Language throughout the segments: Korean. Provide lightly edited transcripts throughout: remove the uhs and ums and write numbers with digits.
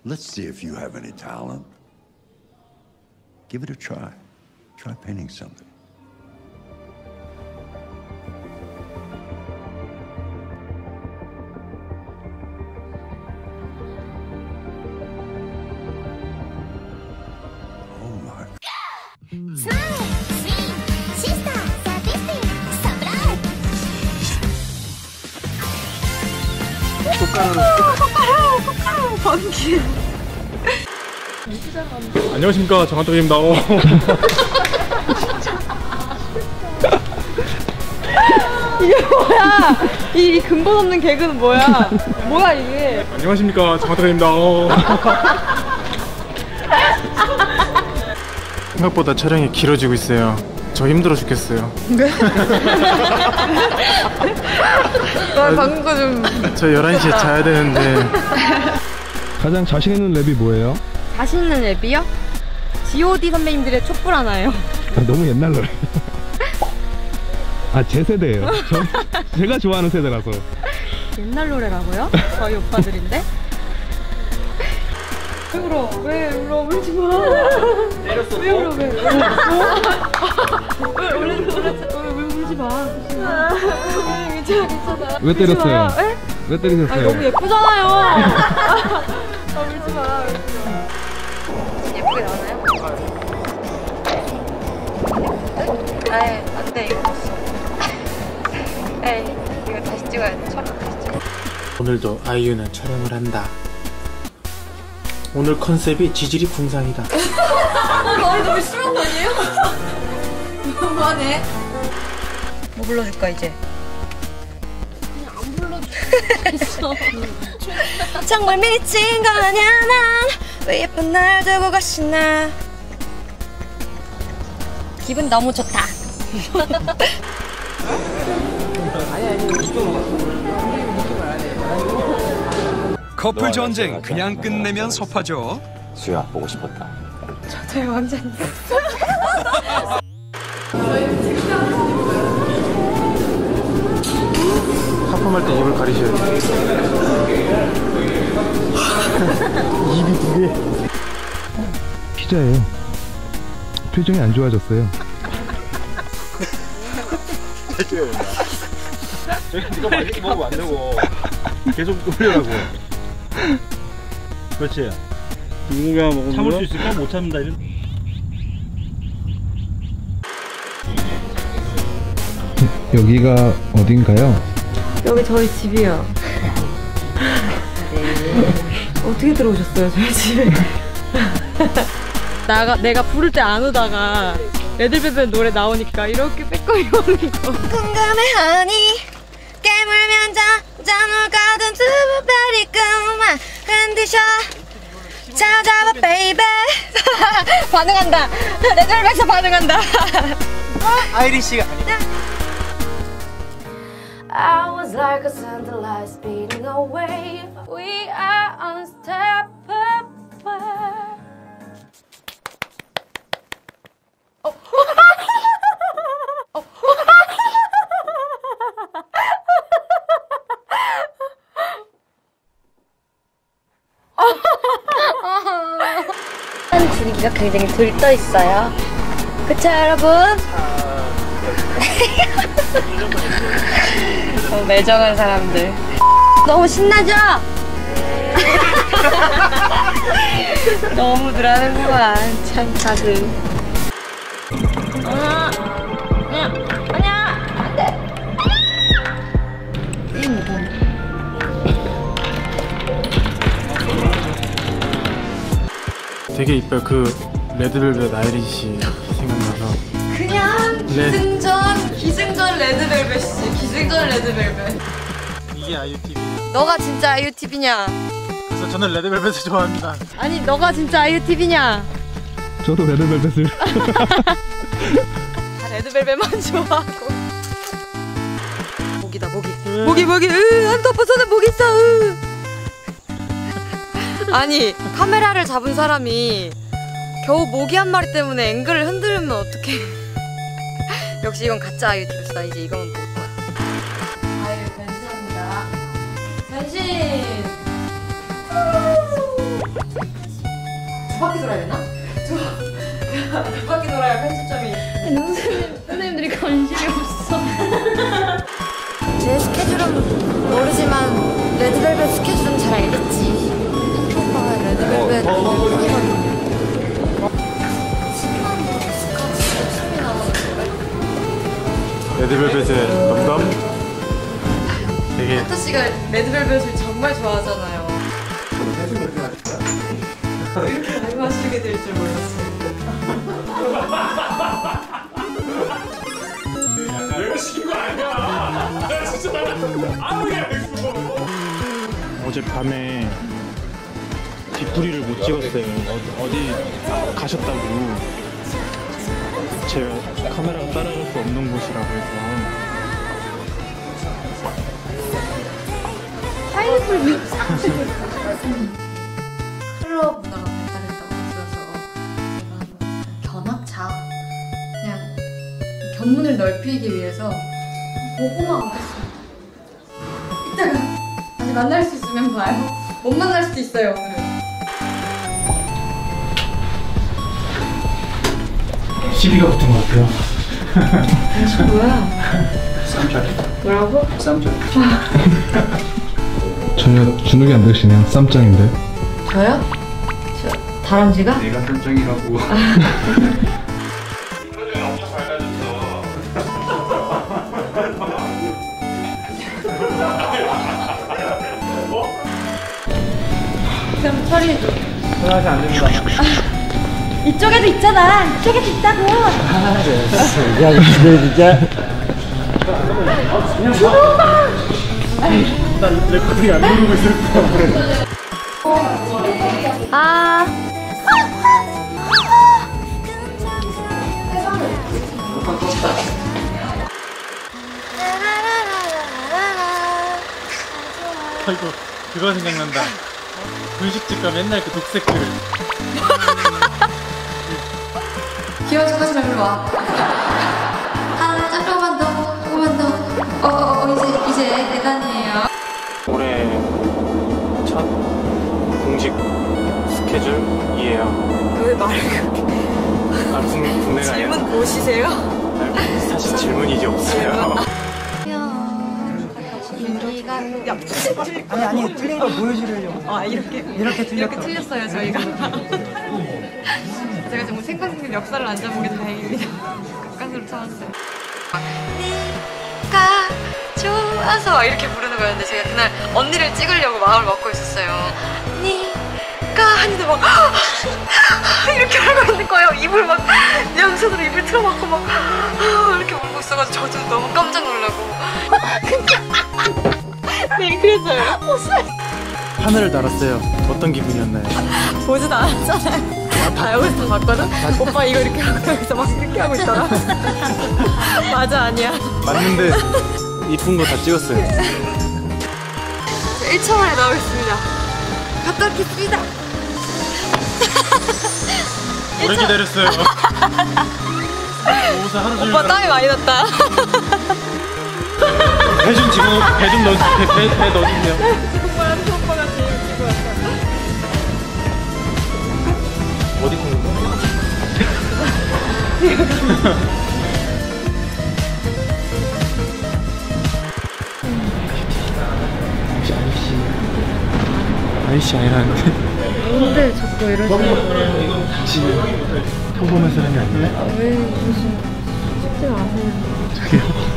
Let's see if you have any talent. Give it a try. Try painting something. Oh my. 번개. 안녕하십니까, 정한덕입니다. 이게 뭐야? 이 근본 없는 개그는 뭐야? 뭐야 이게? 안녕하십니까, 정한덕입니다. 생각보다 촬영이 길어지고 있어요. 저 힘들어 죽겠어요. 네? 방금 거 좀. 저 11시에 자야 되는데. 가장 자신 있는 랩이 뭐예요? 자신 있는 랩이요? G.O.D 선배님들의 촛불 하나요? 너무 옛날 노래. 아, 제 세대예요. 제가 좋아하는 세대라서. 옛날 노래라고요? 저희 오빠들인데? 왜 울어? 왜 울어? 울지 마. 때렸어. 왜 울어? 왜 울지 마. 괜찮아. 왜 때렸어요? 왜 때리셨어요? 아니, 너무 예쁘잖아요. 울지 마. 예쁘게 나오나요? 에이, 안 돼, 이거 없어. 에이, 이거 다시 찍어야 돼. 처음 다시 찍어. 오늘도 아이유는 촬영을 한다. 오늘 컨셉이 지질이 궁상이다. 말이 너무 심한 거 아니에요? 뭐하네? 뭐 불러줄까 이제? 그냥 안 불러도 좋겠어. 정말 미친 거 아냐 난 왜 예쁜 날 두고 가시나. 기분 너무 좋다. 커플 전쟁 그냥 끝내면 섭하죠. 수야 보고 싶었다. 저의 왕자님. 하품할 때 입을 가리셔야 돼요. 입이 두 개. 피자예요. 표정이 안 좋아졌어요. 네가 맛있게 먹으면 안 되고 계속 올리라고. 그렇지. 누가 먹으면 참을 수 있을까? 못 참는다 이런. 여기가 어딘가요? 여기 저희 집이요. 어떻게 들어오셨어요 저희 집에? 내가 부를 때 안 오다가 레드벨벳 노래 나오니까 이렇게 빼꼼히 오는 거. 궁금해하니 깨물면 잠을 가든 두부별이 그만 흔드셔 찾아봐 베이베. 반응한다. 레드벨벳에서 반응한다. 아이리시가 아니야. I was like a sunlight speeding away. We are unstoppable. 분위기가 굉장히 들떠 있어요. 그쵸 여러분? 매정한 사람들. 너무 신나죠? 너무들 하는구만 참 다들. 아니야 안돼. 되게 이뻐요. 그 레드벨벳 아이리시 생각나서. 그냥 기승전 레드벨벳이지. 기승전 레드벨벳. 이게 아이유 TV. 너가 진짜 아이유 TV냐? 그래서 저는 레드벨벳을 좋아합니다. 아니 너가 진짜 아이유 TV냐? 저도 레드벨벳을. 다 레드벨벳만 좋아하고. 모기다 모기. 모기. 한토퍼 손에 모기 있어. 아니 카메라를 잡은 사람이 겨우 모기 한 마리 때문에 앵글을 흔들면 어떡해. 역시 이건 가짜 아이유 TV다. 이제 이거만 볼 거야. 아이유 변신합니다. 변신. 두 바퀴 돌아야 되나? 두 바퀴 돌아야 편집점이. 선생님들이 관심이 없어. 제 스케줄은 모르지만 레드벨벳 스케줄은 잘 알겠지. 오빠가 레드벨벳 레드벨벳의 넘넘 되게 하트 씨가 레드벨벳을 정말 좋아하잖아요. 이렇게 말씀하시게 될 줄 몰랐어요. 내가 시킨 거 아니야. 내가 진짜 아무리 안 했어. 어젯밤에 뒷부리를 못 찍었어요. 어디 가셨다고. 제가 카메라가 따라갈 수 없는 곳이라고 해서. 클럽 문화가 발달했다고 들어서 견학차 그냥 견문을 넓히기 위해서 보고만 오겠습니다. 이따가 다시 만날 수 있으면 봐요. 못 만날 수도 있어요 오늘은. 시비가 붙은 것 같아요. 이게 뭐야? 쌈짜리. 뭐라고? 쌈짜리. 전혀 주눅이 안 드시네요. 쌈장인데. 저요? 저 다람쥐가? 내가 쌈장이라고. 그럼 처리해줘. 전화하시 안 됩니다. 이쪽에도 있잖아. 이쪽에도 있다고. 야, 이거 진짜. 난 레코딩 안 누르고 있을 거야. 아. 아이고 그거 생각난다. 분식집 가면 맨날 그 녹색 그릇. 귀여운 척하지 말고 일로 와. 아, 잠깐만 더. 이제 대단이에요. 올해 첫 공식 스케줄이에요. 왜 말을 그렇게 국내가 아니라 질문 보시세요? 사실 질문이 이제 없어요. 아니, 틀린 걸 보여주려고. 아 이렇게 틀렸어요 저희가. 제가 정말 생방송 역사를 안 잡은 게 다행입니다. 가까스로 참았어요. 네가 좋아서 이렇게 부르는 거였는데 제가 그날 언니를 찍으려고 마음을 먹고 있었어요. 네가 하는데 막 이렇게 하고 있는 거예요. 입을 막 양손으로 입을 틀어막고 막 이렇게 울고 있어가지고 저도 너무 깜짝 놀라고. 네 그랬어요. 하늘을 날았어요. 어떤 기분이었나요? 보지도 않았잖아요. 다 여기서 다 봤거든? 오빠 이거 이렇게 하고 여기서 막 이렇게 하고 있더라. 맞아 아니야. 맞는데 이쁜 거 다 찍었어요. 1초 만에 나오겠습니다. 갔다 오겠습니다. 오래 기다렸어요. 옷을 하루 종일 오빠 땀이 많이 났다. 배 좀 넣어주세요. 배 넣어주세요. 정말 한오빠가 제일 웃기고 왔어. 어디 보는 거야? 아이씨 아니라는데. 근데 자꾸 이러시는 거예요. 혹시 평범한 사람이 아니에요? 왜 무슨 쉽지 않아요.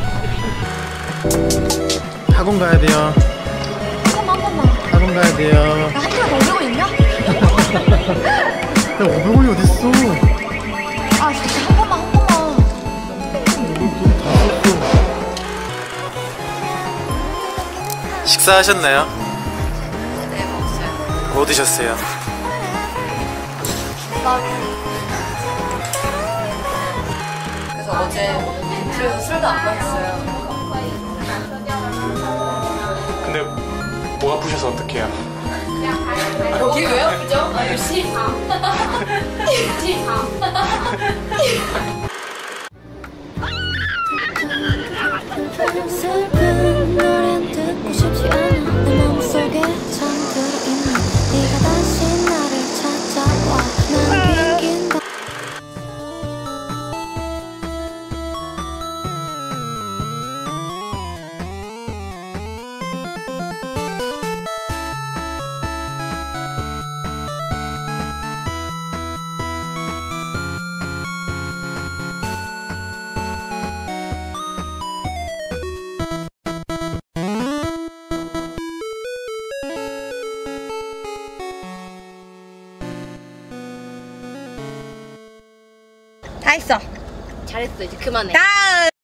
학원 가야 돼요. 한 번만. 학원 가야 돼요. 한 시간 더 오고 있냐? 야 500원이 어딨어? 아 진짜 한 번만. 식사하셨나요? 네 먹었어요. 뭐 드셨어요? 그래서 어제 그래서 술도 안 마셨어요. 근데 목 아프셔서 어떡해요? 여기 왜 아프죠? 아유씨. 슬픈 노래는 듣고 싶지 않아. 내 맘속에 잠들어 있는 네가 다시 나를 찾아와. 다 했어. 잘했어 이제 그만해. 다음.